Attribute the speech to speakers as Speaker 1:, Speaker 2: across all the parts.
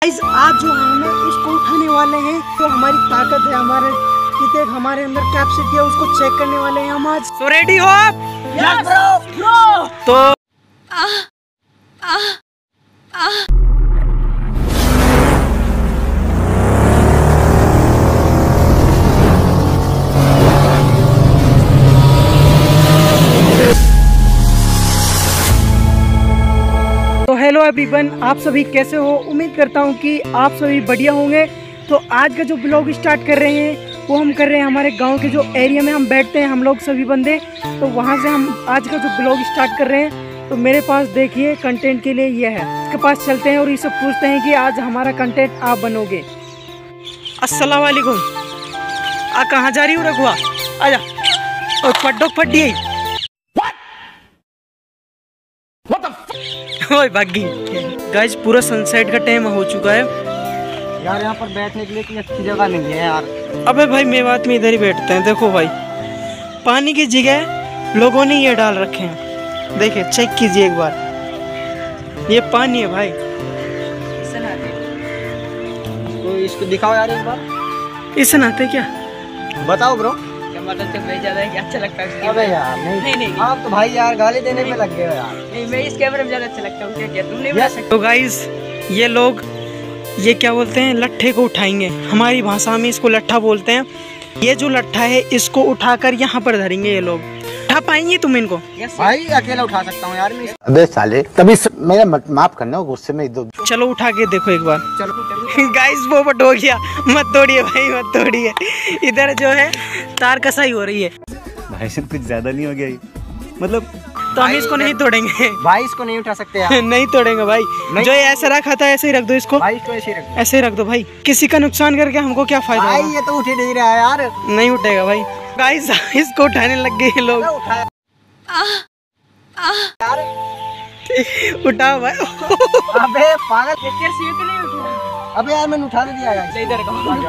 Speaker 1: Guys आज जो हम इसको उठाने वाले हैं, तो हमारी ताकत है, हमारे कितने हमारे अंदर कैपेसिटी है, उसको चेक करने वाले हैं हम आज। सो रेडी हो आप?
Speaker 2: Yes bro.
Speaker 1: तो हेलो एवरीवन, आप सभी कैसे हो? उम्मीद करता हूँ कि आप सभी बढ़िया होंगे। तो आज का जो ब्लॉग स्टार्ट कर रहे हैं वो हम कर रहे हैं हमारे गांव के जो एरिया में हम बैठते हैं हम लोग सभी बंदे, तो वहाँ से हम आज का जो ब्लॉग स्टार्ट कर रहे हैं। तो मेरे पास देखिए कंटेंट के लिए ये है, इसके पास चलते हैं और इससे पूछते हैं कि आज हमारा कंटेंट आप बनोगे। अस्सलाम वालेकुम। कहाँ जा रही हूँ रघुआ? आजा। और फड्डो फड्डी ओए भागी। गाइस पूरा सनसेट का टाइम हो चुका है
Speaker 2: यार, यहाँ पर बैठने के लिए कोई अच्छी जगह नहीं है यार।
Speaker 1: अबे भाई मेवात में इधर ही बैठते हैं। देखो भाई पानी की जगह लोगों ने ये डाल रखे हैं, देखिए चेक कीजिए एक बार, ये पानी है भाई।
Speaker 2: तो इसको दिखाओ यार एक बार।
Speaker 1: इससे नहाते क्या?
Speaker 2: बताओ ब्रो।
Speaker 3: मतलब तो भाई ज्यादा क्या अच्छा लगता है?
Speaker 2: अबे यार नहीं आप तो भाई यार गाली देने में लग गए हो यार।
Speaker 3: नहीं, मैं इस कैमरे में ज्यादा अच्छा लगता हूँ। क्या क्या तुम नहीं बता सकते?
Speaker 1: तो गाइस ये लोग ये क्या बोलते हैं, लट्ठे को उठाएंगे, हमारी भाषा में इसको लट्ठा बोलते हैं। ये जो लट्ठा है इसको उठाकर यहाँ पर धरेंगे। ये लोग उठा पाएंगे तुम इनको?
Speaker 2: भाई अकेला उठा सकता हूँ यार मैं।
Speaker 4: अबे साले तभी मेरा माफ करना, गुस्से में दो।
Speaker 1: चलो उठा के देखो एक बार।
Speaker 2: चलो
Speaker 1: गाइस वो बट हो गया, मत तोड़िए भाई मत तोड़िए। इधर जो है तार कसाई हो रही है।
Speaker 4: भाई से कुछ ज्यादा नहीं हो गया ये? मतलब
Speaker 1: तो हम इसको नहीं तोड़ेंगे
Speaker 2: भाई, इसको नहीं उठा सकते यार।
Speaker 1: नहीं तोड़ेंगे भाई। जो ये ऐसा रखा था ऐसे ही रख दो इसको।
Speaker 2: भाई इसको ऐसे ही रख दो।
Speaker 1: ऐसे ही रख दो भाई, किसी का नुकसान करके हमको क्या फायदा
Speaker 2: भाई
Speaker 1: होगा?
Speaker 2: ये तो उठ ही नहीं रहा है यार।
Speaker 1: नहीं उठेगा भाई। गाइस इसको उठाने लग गए लोग। उठाओ भाई।
Speaker 2: अबे पागल,
Speaker 3: नहीं उठा।
Speaker 2: अबे यार मैंने उठा दिया यार।
Speaker 3: इधर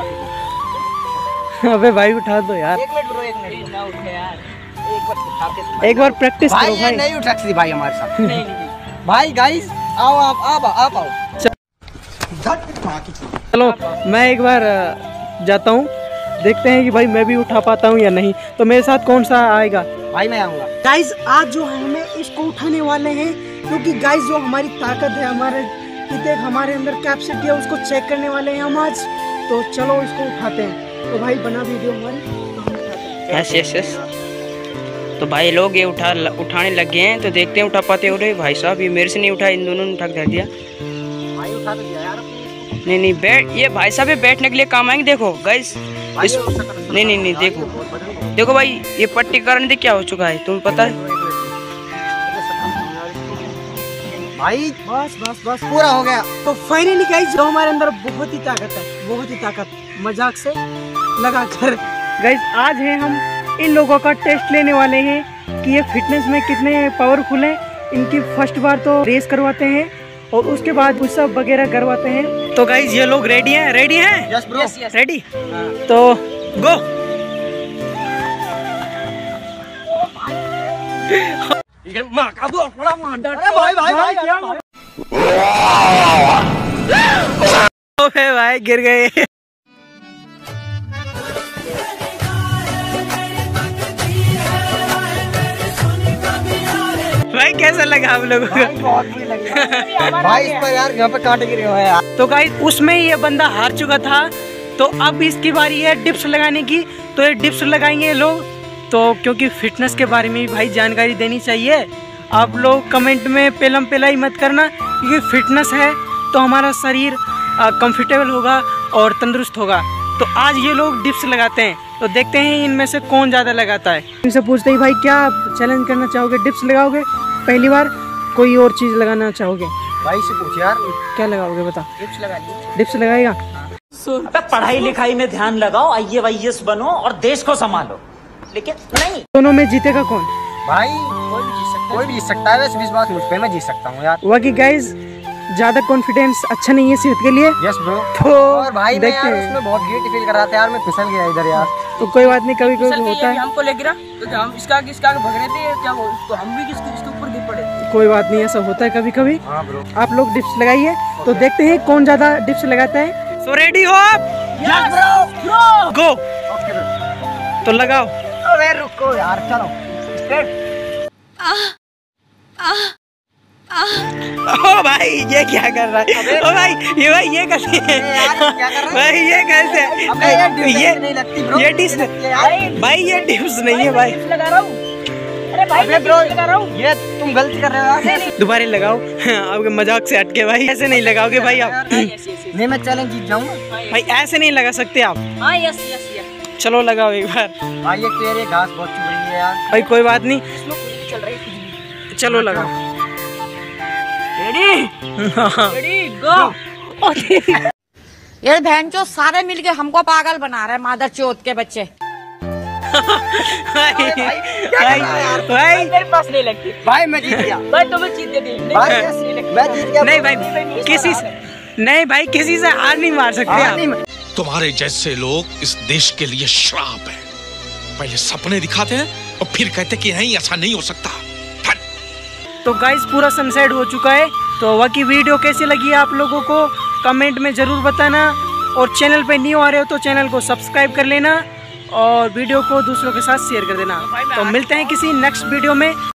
Speaker 1: अबे भाई उठा दो यार।
Speaker 2: एक मिनट ब्रो, एक मिनट
Speaker 3: ना उठे यार।
Speaker 2: एक बार उठा के
Speaker 1: एक बार प्रैक्टिस
Speaker 2: भाई
Speaker 1: करो
Speaker 2: ये
Speaker 1: भाई।
Speaker 2: नहीं उठा सकती भाई हमारे साथ।
Speaker 3: नहीं
Speaker 2: भाई गाइस आओ आप आओ।
Speaker 1: चलो मैं एक बार जाता हूँ, देखते हैं कि भाई मैं भी उठा पाता हूँ या नहीं। तो मेरे साथ कौन सा आएगा?
Speaker 2: भाई मैं आऊंगा।
Speaker 1: गाइस आज जो है हमें इसको उठाने वाले हैं, क्योंकि गाइस जो हमारी ताकत है, हमारे कितने हमारे अंदर कैपेसिटी है, उसको चेक करने वाले हैं हम आज। तो चलो इसको उठाते हैं। तो भाई बना वीडियो हमारी, तो हम उठाते हैं।
Speaker 3: यस। तो भाई लोग ये उठाने लग गए हैं, तो देखते हैं उठा पाते हो रहे। भाई साहब ये मेरे से नहीं उठा, इन दोनों ने उठा कर दिया।
Speaker 2: भाई उठा तो दिया यार।
Speaker 3: नहीं बैठ, ये भाई साहब ये बैठने के लिए काम आएंगे। देखो गाइस नहीं देखो भाई, ये पट्टी करने से क्या हो चुका है तुम्हें पता है?
Speaker 2: भाई बस पूरा हो गया।
Speaker 1: तो फाइनली गाइस जो हमारे अंदर बहुत ही ताकत है, बहुत ही ताकत, मजाक से लगा कर गाइस आज है हम इन लोगों का टेस्ट लेने वाले हैं कि ये फिटनेस में कितने पावरफुल हैं। इनकी फर्स्ट बार तो रेस करवाते हैं और उसके बाद पुशअप वगैरह करवाते हैं। तो गाइस ये लोग रेडी हैं?
Speaker 2: Yes bro.
Speaker 1: रेडी? तो गो। भाई गिर गए। भाई कैसा लगा आप लोगों को?
Speaker 2: भाई इस पर यार यहाँ पे कांटे गिरे हुए हैं यार।
Speaker 1: तो गाइस उसमें ये बंदा हार चुका था, तो अब इसकी बारी है डिप्स लगाने की। तो ये डिप्स लगाएंगे ये लोग, तो क्योंकि फिटनेस के बारे में भी भाई जानकारी देनी चाहिए। आप लोग कमेंट में पेलम पेला ही मत करना, क्योंकि फिटनेस है तो हमारा शरीर कंफर्टेबल होगा और तंदुरुस्त होगा। तो आज ये लोग डिप्स लगाते हैं, तो देखते हैं इनमें से कौन ज़्यादा लगाता है। इनसे पूछते ही भाई क्या चैलेंज करना चाहोगे? डिप्स लगाओगे पहली बार, कोई और चीज़ लगाना चाहोगे?
Speaker 2: भाई से पूछ यार।
Speaker 1: क्या लगाओगे बता?
Speaker 2: डिप्स लगा ली।
Speaker 1: डिप्स लगाएगा?
Speaker 5: पढ़ाई लिखाई में ध्यान लगाओ, IAS बनो और देश को संभालो, लेकिन नहीं।
Speaker 1: दोनों में जीतेगा कौन?
Speaker 2: भाई कोई भी जीत सकता है। वैसे विश्वास मुझ पे, मैं जीत सकता हूँ यार।
Speaker 1: बाकी गाइस ज्यादा कॉन्फिडेंस अच्छा नहीं है सेहत के लिए।
Speaker 2: Yes bro.
Speaker 1: तो
Speaker 2: और भाई मैं
Speaker 1: देखते
Speaker 2: यार
Speaker 1: हैं।
Speaker 2: उसमें बहुत गिल्टी फील कर रहा था यार, मैं फिसल गया इधर यार।
Speaker 1: तो कोई बात नहीं, कभी कभी होता है।
Speaker 3: हमको ले गिरा तो क्या हम इसका आगे भग रहे थे क्या तो हम भी इसके ऊपर गिर पड़े।
Speaker 1: कोई बात नहीं, ऐसा होता है कभी कभी।
Speaker 2: हाँ ब्रो।
Speaker 1: आप लोग डिप्स लगाइए तो देखते हैं कौन ज्यादा डिप्स लगाता है। सो रेडी हो आप?
Speaker 2: Yes bro.
Speaker 1: Go.
Speaker 2: Okay bro.
Speaker 1: तो लगाओ।
Speaker 2: अबे रुको यार, चलो स्टार्ट।
Speaker 1: ओ भाई ये क्या कर रहा है? ओ भाई ये कैसे है? भाई ये कैसे है? ये डिप्स भाई, ये डिप्स नहीं है भाई।
Speaker 3: लगा रहा हूँ। अरे भाई
Speaker 2: ब्रो लगा रहा हूँ। ये तुम गलती कर रहे हो।
Speaker 1: दोबारा लगाओ। आपके मजाक से हटके भाई, ऐसे नहीं लगाओगे भाई आप।
Speaker 2: नहीं मैं चैलेंज जीत जाऊंगा
Speaker 1: भाई ऐसे नहीं लगा सकते आप।
Speaker 3: हाँ यस यस यस।
Speaker 1: चलो लगाओ एक बार।
Speaker 2: भाई। ये तेरे घास बहुत चुभ रही है यार।
Speaker 1: भाई कोई बात नहीं,
Speaker 3: चल रही है।
Speaker 1: चलो लगाओ।
Speaker 3: Ready go.
Speaker 6: ये बहनचोद सारे मिलके हमको पागल बना रहे हैं, मादर चौथ के बच्चे।
Speaker 1: भाई
Speaker 3: मेरे पास नहीं लगती
Speaker 2: भाई मैं जीत गया।
Speaker 3: भाई तुम्हें जीत दी।
Speaker 2: भाई मैं जीत गया।
Speaker 1: नहीं भाई किसी से नहीं, भाई किसी से हार नहीं मार सकते आप।
Speaker 7: तुम्हारे जैसे लोग इस देश के लिए श्राप है। पहले सपने दिखाते हैं और फिर कहते कि नहीं ऐसा नहीं हो सकता।
Speaker 1: तो गाइस पूरा सनसेट हो चुका है। तो वह की वीडियो कैसी लगी आप लोगों को कमेंट में ज़रूर बताना, और चैनल पे न्यू आ रहे हो तो चैनल को सब्सक्राइब कर लेना और वीडियो को दूसरों के साथ शेयर कर देना। तो मिलते हैं किसी नेक्स्ट वीडियो में।